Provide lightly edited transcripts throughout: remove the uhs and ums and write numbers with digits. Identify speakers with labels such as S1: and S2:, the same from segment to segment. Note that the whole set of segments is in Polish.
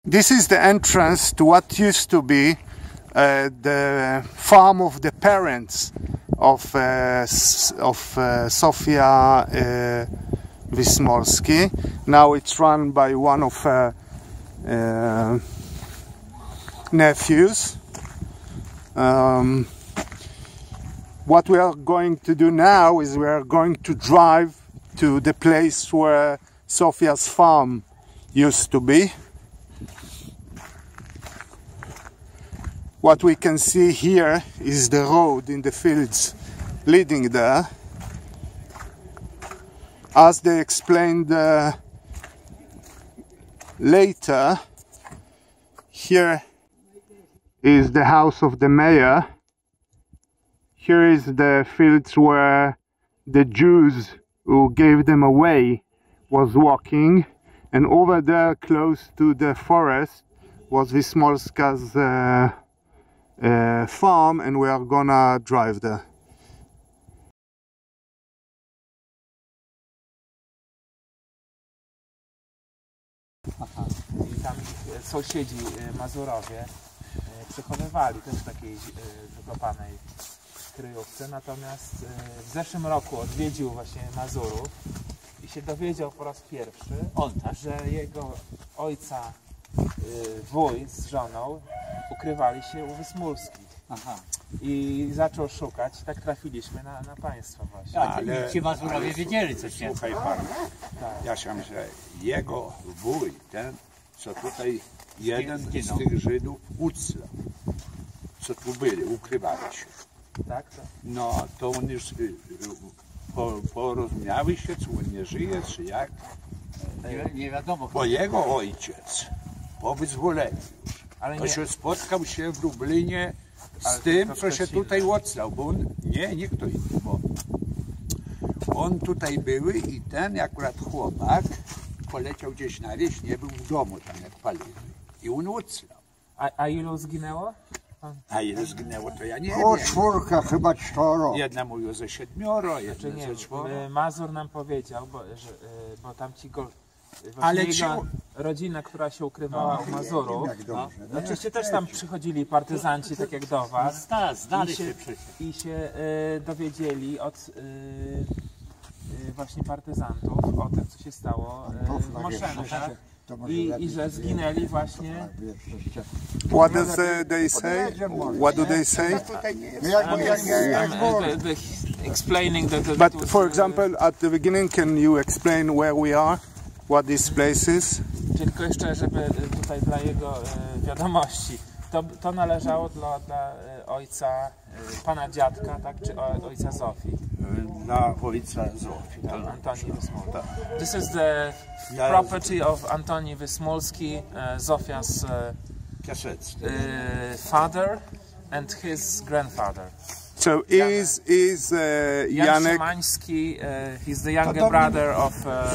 S1: This is the entrance to what used to be the farm of the parents of Zofia Wismolski. Now it's run by one of her nephews. What we are going to do now is we are going to drive to the place where Zofia's farm used to be. What we can see here is the road in the fields leading there. As they explained later, here is the house of the mayor. Here is the fields where the Jews who gave them away was walking, and over there close to the forest was Wismolska's farm, and we are gonna drive there.
S2: Aha. I tam sąsiedzi Mazurowie przechowywali też w takiej wykopanej kryjówce, natomiast w zeszłym roku odwiedził właśnie Mazurów i się dowiedział po raz pierwszy, że jego ojca wuj z żoną ukrywali się u Wismolskich. Aha. I zaczął szukać, tak trafiliśmy na państwa właśnie.
S3: Ale ci Mazurowie wiedzieli coś więcej. Słuchaj pan, tak. Ja się, że jego wuj, ten co tutaj jeden z tych Żydów uclał, co tu byli, ukrywali się.
S2: Tak?
S3: No to on już porozumiały się, czy on nie żyje, czy jak.
S2: Nie wiadomo.
S3: Bo jego ojciec po wyzwoleniu już się spotkał się w Lublinie z tym, co się tutaj oclał, bo on, nie kto inny, bo on tutaj był i ten akurat chłopak poleciał gdzieś na wieś, nie był w domu tam jak palili i on oclał.
S2: A ilu zginęło?
S3: A ile zginęło, to ja nie wiem.
S4: O, czwórka, chyba 4.
S3: Jedna mówiła ze 7, jedna ze 4.
S2: Mazur nam powiedział, bo tam ci go... Ale rodzina, która się ukrywała u Mazurów, oczywiście też tam przychodzili partyzanci, tak jak do was, i się dowiedzieli od właśnie partyzantów o tym, co się stało w Moszenu, tak? I że zginęli właśnie.
S1: What does they say? What do they say?
S2: Explaining that.
S1: But for example, at the beginning, can you explain where we are? What this place is?
S2: Tylko jeszcze, żeby tutaj dla jego wiadomości. To należało dla ojca, pana dziadka, tak? Czy ojca Zofii?
S3: Dla ojca Zofii.
S2: Antoni Wismolski. This is the property of Antoni Wismolski, Zofia's father and his grandfather.
S1: So is
S2: Jan Szymański, he's the younger brother of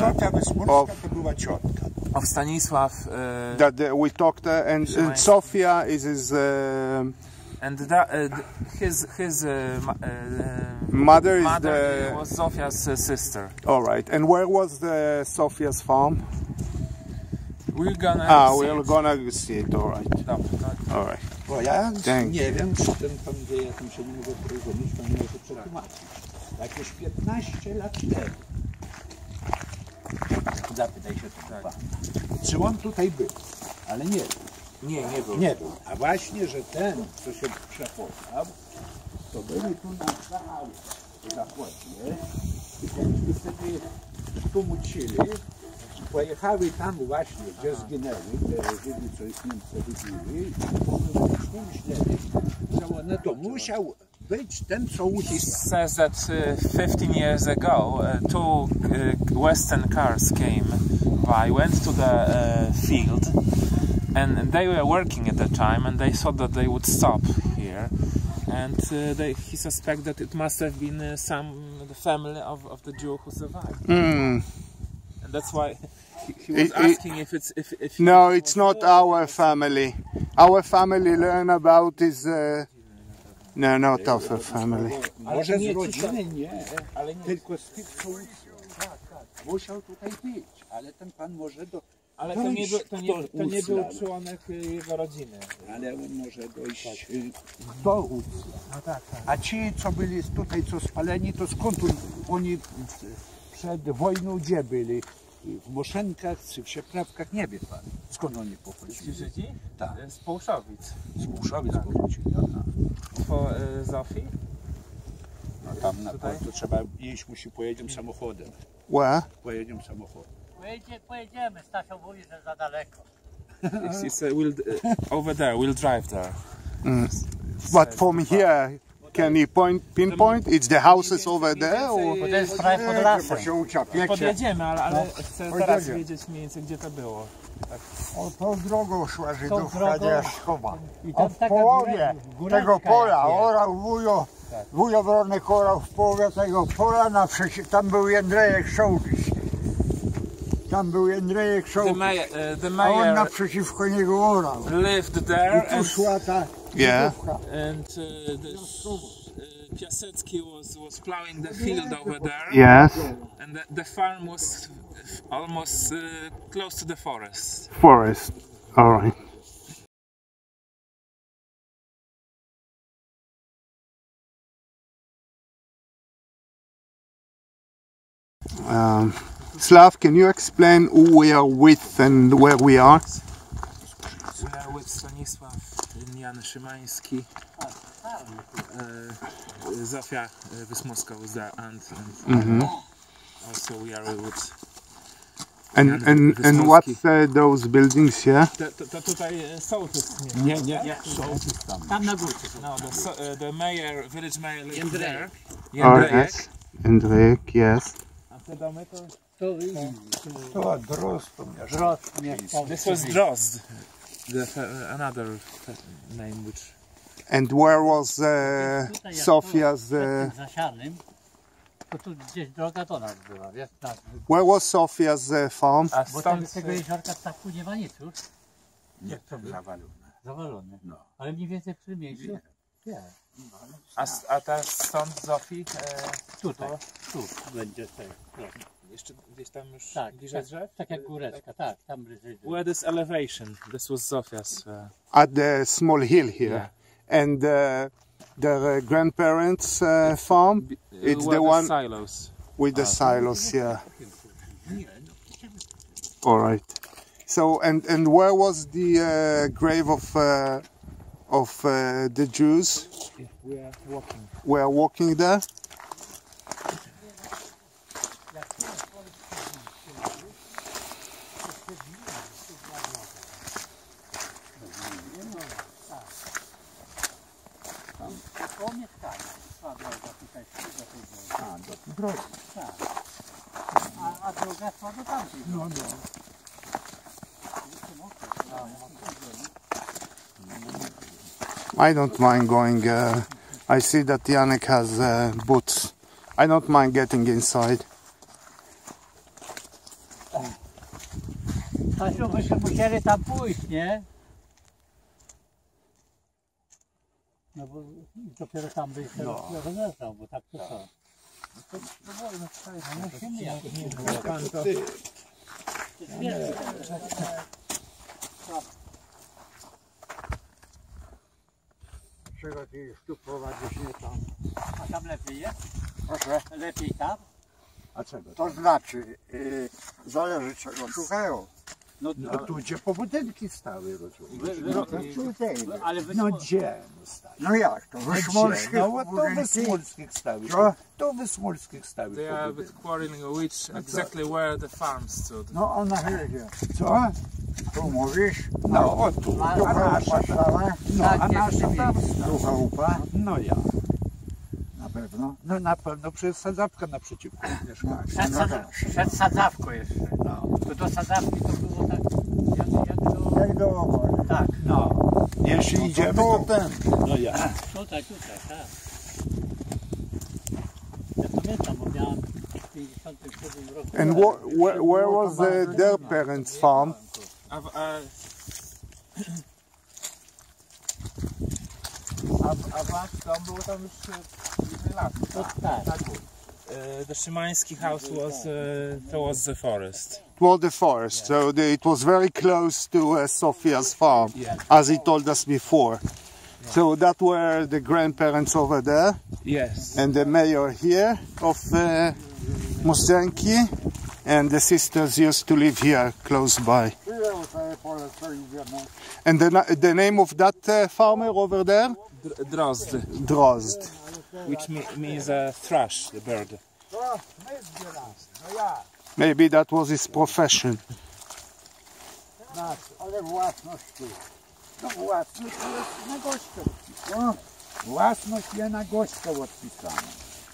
S2: Stanisław.
S1: That we talked, and Zofia is his.
S2: And his
S1: mother
S2: was Zofia's sister.
S1: All right. And where was the Zofia's farm?
S2: We're gonna
S1: see it. All right. All right.
S3: Bo ja nie wiem, czy ten pan wie, ja tym się nie mogę porozumieć, pan może przetłumaczyć. Jakieś 15 lat temu. Zapytaj się to pana. Czy on tutaj był? Ale nie był.
S2: Nie był.
S3: Nie był. A właśnie, że ten, co się przechował, to byli tu na zachodzie i wtedy tłumaczyli, pojechały tam właśnie, gdzie zginęli, te Żydy, co ich Niemcy wybili, i myśleli, że one to musiał być ten, co uciekł.
S2: He says that 15 years ago, two Western cars came by, went to the field, and they were working at the time, and they thought that they would stop here, and he suspected that it must have been the family of the Jew who survived. And that's why he was asking if it's...
S1: No, it's not our family. Our family learn about his... No, not our family.
S3: Może z rodziny nie, tylko z tych, co musiał tutaj być, ale ten pan może
S2: Ale to nie był członek jego rodziny.
S3: Ale on może dojść do Ucla.
S2: No tak.
S3: A ci, co byli tutaj, co spaleni, to skąd oni przed wojną gdzie byli? W Moszenkach czy w Sieprawkach? Nie wie pan. Skąd oni
S2: Ci
S3: pochodzili?
S2: Żydzi?
S3: Tak.
S2: Z Połszowic.
S3: Z Muszowic pochodzili. Aha.
S2: Po Zofii?
S3: No tam na
S2: Tutaj?
S3: to trzeba iść, pojedziemy samochodem.
S1: Where?
S3: Pojedziemy samochodem.
S4: Pojedziemy, Stasią mówi, że za daleko.
S2: Over there, we'll drive there.
S1: But from here, can you pinpoint? It's the houses over there, or?
S4: Bo to jest prawie pod lasem.
S2: Podjedziemy, ale chcę teraz wiedzieć mniej więcej, gdzie to było.
S5: O, tą drogą szła
S4: Tą
S5: Żydówka
S4: drogą.
S5: Dzierżkowa.
S4: I
S5: O,
S4: tam
S5: w
S4: taka
S5: połowie
S4: góreczka
S5: tego pola
S4: jest.
S5: orał wujo Wronek orał w połowie tego pola, tam był Jędrzejek Sołtys. Tam był Jędrzejek
S2: The
S5: Sołtys,
S2: mayor,
S5: a on naprzeciwko niego orał.
S2: lived there
S5: I tu szła ta
S1: Yeah.
S5: Żydówka.
S2: and Piasecki was plowing the field over there.
S1: Yes.
S2: And the farm was almost close to the forest.
S1: Forest. All right. Slav, can you explain who we are with and where we are?
S2: We are with Stanisław, Jan Szymański, Zofia Wysmowska was there, and also we are with.
S1: And what's those buildings here?
S2: To tutaj sołtys.
S3: Nie, sołtys tam.
S4: Tam na górce.
S2: No, the mayor, village mayor lived there.
S1: Oh,
S2: Jędrzejek.
S1: yes. Jędrzejek, yes.
S2: A te domy to...
S5: To Drozd to mieszka.
S4: Wzrost mieszkał.
S2: This was Drozd, another name which...
S1: And where was
S4: Tutaj jak
S1: Sofia's?
S4: tu, przed tym zasianym, to tu gdzieś droga do nas była, wiesz? Tak.
S1: Where was Sofia's farm?
S2: A
S4: Bo tam
S2: stąd...
S4: z tego jeziorka ptaku nie ma nic już.
S3: Nie, to zawalone.
S4: Zawalone.
S3: No.
S4: Ale mniej więcej w tym miejscu. Nie.
S2: A teraz stąd Zofii...
S4: Tutaj. Tu będzie tak.
S2: Jeszcze gdzieś tam już
S4: Tak,
S2: bliżej drzew?
S4: tak jak góreczka, tak, tam bliżej.
S2: Where this elevation, this was Zofia's...
S1: At the small hill here.
S2: Yeah.
S1: And their grandparents' farm, it's
S2: where
S1: the one
S2: silos.
S1: with the silos, yeah. All right. So, and where was the grave of the Jews?
S2: We are walking.
S1: We are walking there.
S4: O mieszkanie. A droga tutaj do tej drogi.
S3: Do drogi.
S4: Tak. A droga szła do tamtej.
S3: No.
S1: I don't mind going. I see that Yannick has boots. I don't mind getting inside.
S4: Stasiu, byśmy musieli tam pójść, nie? No bo dopiero tam by się rozeszał, bo tak to co? No musimy jakoś nie było.
S5: Czego ty już tu prowadzisz, nie tam?
S4: A tam lepiej jest?
S5: Proszę.
S4: Lepiej tam?
S3: A czego?
S5: To znaczy, zależy czego szukają.
S4: No,
S3: No tu gdzie pobudynki stały, rozumiesz?
S5: No to tutaj.
S4: ale wy...
S3: No gdzie?
S5: No jak to?
S3: No
S5: Wysmolskie
S3: gdzie? No to
S5: budynki?
S3: Wysmolskich stały.
S5: Co?
S3: To Wysmolskich stały
S2: They are
S3: pobudynki.
S2: with quarreling which exactly where the farm stood.
S5: No ona jedzie.
S3: Co?
S5: Tu mówisz?
S3: No o tu.
S4: A-
S5: Tu
S3: A nasza
S5: chałupa stała?
S3: No,
S4: Tak,
S3: a
S4: jest
S3: nasza
S4: w tym
S3: tam
S5: Tu
S3: stała.
S5: chałupa?
S3: No ja.
S5: Na pewno.
S3: No na pewno przez sadzawkę naprzeciwko mieszkałem.
S4: Przed sadzawką jeszcze.
S3: No.
S4: To do sadzawki to było tak, jak do...
S5: Jak do obozu.
S4: Tak,
S3: No. Jeśli idziemy,
S5: To
S3: to...
S5: ten.
S3: No ja.
S4: tutaj, tak. Ja pamiętam, bo miałem w 57 roku.
S1: And where was their parents' farm?
S2: A wasz dom było tam już bliżej lasu.
S4: To tak.
S2: The Szymański house was towards the forest.
S1: was the forest. So it was very close to Sophia's farm,
S2: Yeah.
S1: as he told us before. So that were the grandparents over there,
S2: Yes.
S1: and the mayor here of Mostenki, and the sisters used to live here close by. And the name of that farmer over there?
S2: Drozd,
S1: Drozd.
S2: which means a thrush, the bird.
S1: Maybe that was his profession.
S5: Ale własność tu. No własność jest na gościa odpisana. Własność jest na gościa odpisana.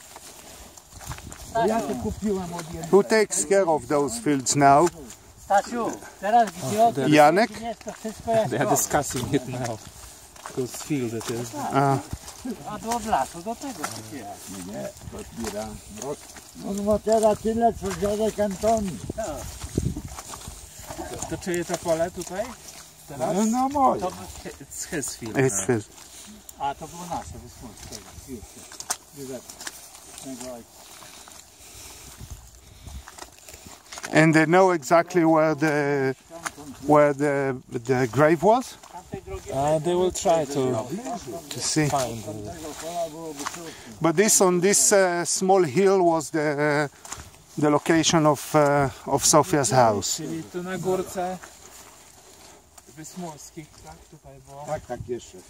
S5: Ja to kupiłem od jednego.
S1: Who takes care of those fields now?
S4: Stasiu, teraz gdzie
S1: Janek?
S4: jest to wszystko jak
S2: They are
S4: to.
S2: discussing it now. Whose field it is.
S4: A do lasu, do tego.
S3: Nie, to zbiera mrok.
S5: On ma teraz tyle, co dziadek Antoni.
S2: To czyje to pole tutaj? Teraz?
S3: No moje.
S4: To,
S2: It's his field.
S1: It's his.
S4: a to było nasze wysłuchanie.
S1: And they know exactly where the grave was?
S2: They will try to
S1: To see.
S2: find.
S1: But on this small hill was the location of Sophia's house.
S2: Czyli tu na górce Wysmolskich, tak? Tutaj było.
S3: Tak, jeszcze.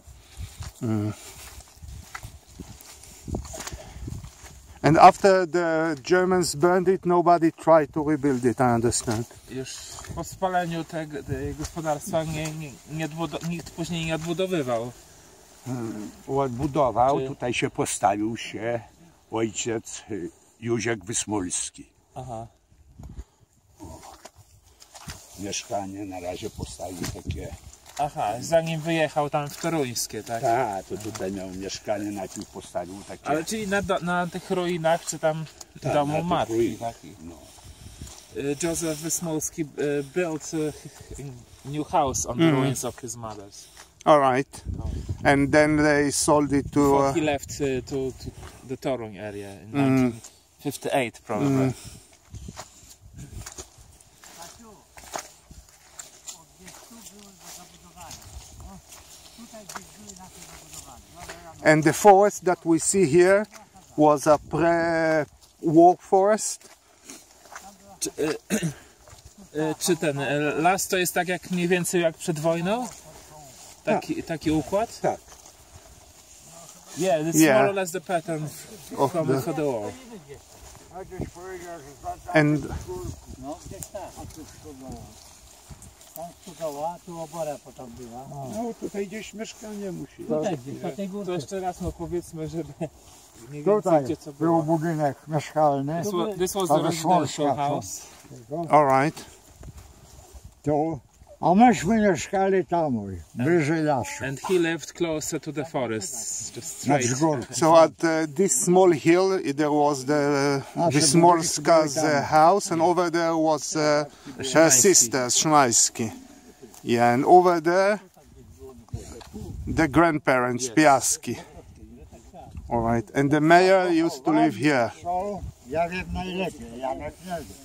S1: And after the Germans burned it, nobody tried to rebuild it, I understand.
S2: Już po spaleniu tego gospodarstwa nikt później nie odbudowywał.
S3: Odbudował,
S2: Czy-
S3: tutaj się postawił się ojciec Józek Wysmolski.
S2: Aha.
S3: Mieszkanie na razie postawił takie.
S2: Aha, zanim wyjechał tam w Toruńskie, tak?
S3: Tak, to tutaj miał mieszkanie, najpierw postawił takie.
S2: Ale czyli na tych ruinach, czy tam
S3: Tak,
S2: domu
S3: na tych
S2: matki
S3: ruinach.
S2: takich.
S3: No.
S2: Joseph Wysmolski built a new house on the ruins of his mother's.
S1: All right. And then they sold it to...
S2: Before he left to the Toruń area in 1958 probably.
S1: And the forest that we see here was a pre-war forest.
S2: Czy ten las to jest tak jak mniej więcej jak przed wojną? Taki układ?
S3: Tak.
S2: Yeah, it's
S1: Yeah.
S2: more or less the pattern
S1: Of
S2: from
S1: the-
S2: before the war.
S1: And
S4: No, gdzieś tak. Tam studoła, tu obora potem była.
S3: No tutaj gdzieś mieszkanie musi.
S4: Tutaj gdzieś, na tej
S2: To
S4: górce.
S2: jeszcze raz powiedzmy, żeby mniej więcej
S5: Tutaj
S2: gdzie co
S5: był
S2: było.
S5: budynek mieszkalny.
S2: This was
S5: A
S2: the
S5: Wysmolska,
S2: residential
S5: co?
S2: house.
S1: all right.
S5: To, a myśmy mieszkali tam, bliżej lasu.
S2: And he lived closer to the forests, just
S5: Na
S2: straight.
S5: wzgórku.
S1: So at this small hill there was the Wysmolska's house, and over there was her sister Szmajski. Yeah, and over there the grandparents Piaski. All right, and the mayor used to live here.
S5: Co? Ja wiem najlepiej, Janek nie wie.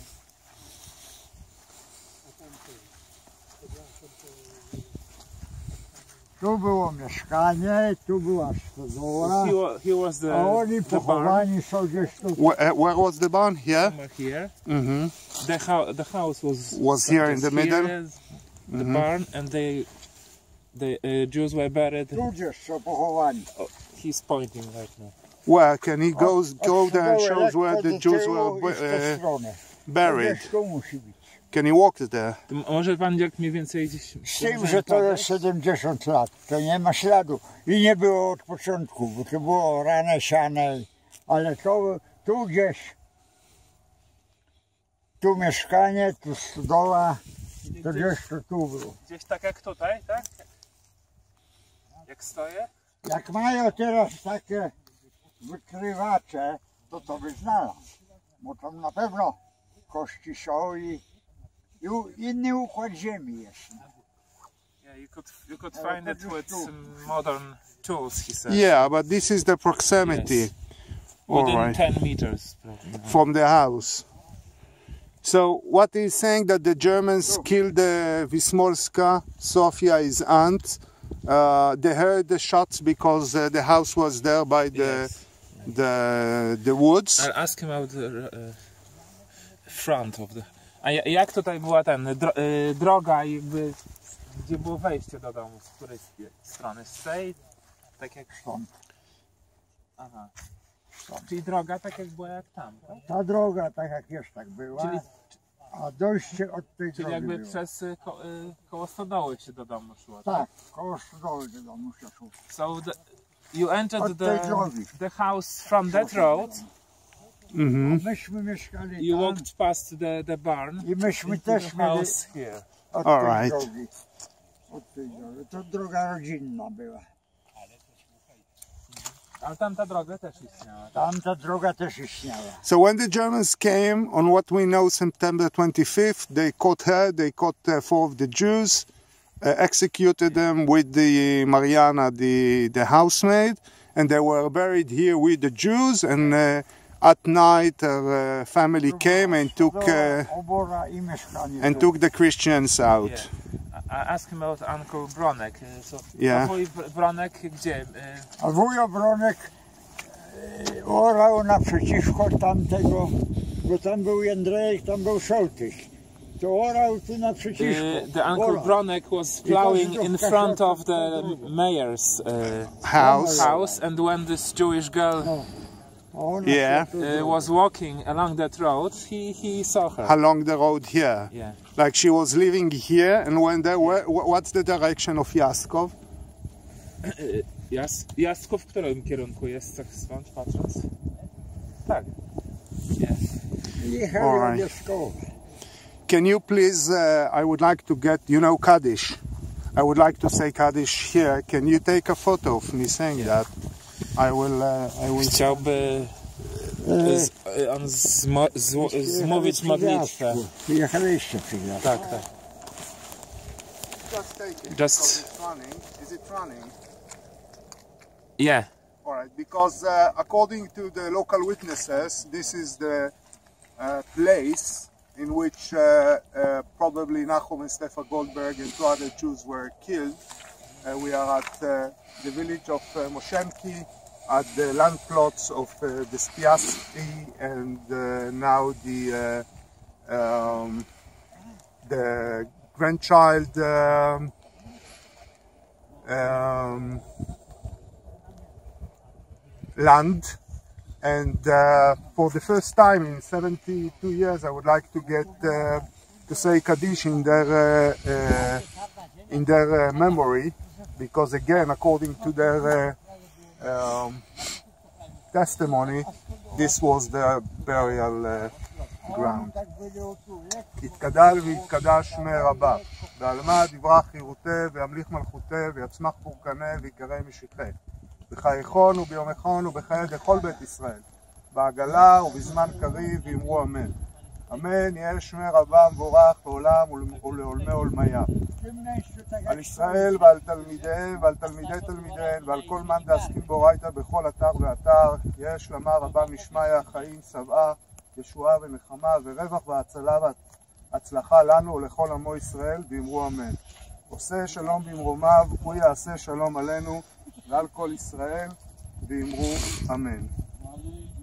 S5: Tu było mieszkanie, tu była stodoła,
S2: He was the,
S5: a oni
S2: the barn
S5: pochowani są gdzieś tu.
S1: Where was the barn? Here.
S2: somewhere here.
S1: Mm-hmm.
S2: The house
S1: Was here in the middle?
S2: The barn, and the Jews were buried.
S5: Tu gdzieś są pochowani.
S2: He's pointing right now.
S1: Where can he go
S5: Od
S1: there and
S5: stodoły
S1: shows where
S5: lekko
S1: the
S5: do
S1: Jews
S5: tyłu
S1: were
S5: i w tę stronę.
S1: buried?
S5: Gdzieś tu musi być.
S1: Can he walk there?
S2: To może pan jak mniej więcej gdzieś...
S5: Z tym, że to jest 70 lat, to nie ma śladu. I nie było od początku, bo to było rane, siane, ale to tu gdzieś, tu mieszkanie, tu stodoła, to gdzieś to tu było.
S2: Gdzieś tak jak tutaj, tak? Jak stoję?
S5: Jak mają teraz takie wykrywacze, to by znalazł, bo tam na pewno kości są i inny układ ziemi jest.
S2: Yeah, you could find it with some modern tools, he said.
S1: Yeah, but this is the proximity.
S2: Yes.
S1: All
S2: Within
S1: right.
S2: 10 meters. Probably.
S1: From the house. So what he's saying that the Germans killed Wismolska, Sofia, his aunt. They heard the shots because the house was there by the woods.
S2: I'll ask him about the front of the... A jak tutaj była droga, jakby, gdzie było wejście do domu, z której strony? Z tej? Tak jak...
S5: Stąd.
S2: Aha. Czyli droga tak jak była jak tam, tak?
S5: Ta droga tak jak jest, tak była,
S2: Czyli,
S5: a dojście od tej
S2: czyli
S5: drogi
S2: jakby
S5: było.
S2: przez koło stodoły się do domu szło,
S5: Tak, koło stodoły do domu się szło.
S2: So you entered
S5: Od tej drogi.
S2: the house from that road,
S5: Myśmy mieszkali
S2: you
S5: tam
S2: walked past the barn,
S5: i myśmy
S2: into
S5: też
S2: the
S5: mieli
S2: house here.
S5: od
S1: All
S5: tej
S1: right.
S5: drogi. Od tej drogi. To droga rodzinna była.
S2: Ale tamta droga też istniała.
S5: Tamta droga też istniała.
S1: So when the Germans came on what we know September 25th, they caught her, they caught 4 of the Jews, executed them with the Mariana, the housemaid, and they were buried here with the Jews. And at night, her family came and took
S5: Obora i mieszkanie.
S1: and took the Christians out.
S2: Yeah. I asked him about Uncle Bronek. So,
S1: Yeah.
S2: a wuj Bronek gdzie?
S5: A wujo Bronek orał naprzeciwko tamtego, bo tam był Jędrejek, tam był Sołtys. To orał tu naprzeciwko.
S2: The Uncle
S5: Orał.
S2: Bronek was plowing in front of the mayor's house, and when this Jewish girl
S5: Ona
S1: Yeah.
S5: się tu-
S2: was walking along that road, he saw her.
S1: Along the road here.
S2: Yeah.
S1: Like she was living here, and when they were, what's the direction of Jaskov?
S2: Jasków w którym kierunku jest, tak stąd patrząc? Tak.
S5: Jechali
S1: All
S5: od
S1: right.
S5: Jaskowa.
S1: Can you please, I would like to get, you know, Kaddish. I would like to say Kaddish here. Can you take a photo of me saying that? I will.
S2: Chciałby on zmówić modlitwę.
S5: Przyjechaliście przy Jasku.
S2: Tak, tak.
S1: Just take it.
S2: Just-
S1: because it's running. Is it running?
S2: Yeah.
S1: All right. Because according to the local witnesses, this is the place in which probably Nachum and Stefan Goldberg and 2 other Jews were killed. We are at the village of Moshemki, at the land plots of the Spiasti, and now the grandchild land. And for the first time in 72 years, I would like to get to say Kaddish in their memory, because again, according to their testimony, this was their burial ground. יתגדל ויתקדש שמי רבה, ועלמא יברח חירותה וימליך מלכותה ויצמח פורקנה ויקרא משיחה. בחייכון וביומכון ובחיי לכל בית ישראל, בעגלה ובזמן קריב ואמרו אמן. אמן יהיה שמי רבה מבורך לעולם ולעולמי עולמיה. על ישראל ועל תלמידיהם ועל תלמידי תלמידיהם ועל כל מאן דעסקין באורייתא בכל אתר ואתר, יהיה שלמה רבה משמיא, חיים, צבאה, ישועה ונחמה ורווח והצלה והצלחה לנו ולכל עמו ישראל, ואמרו אמן. עושה שלום במרומיו, הוא יעשה שלום עלינו ועל כל ישראל, ואמרו אמן.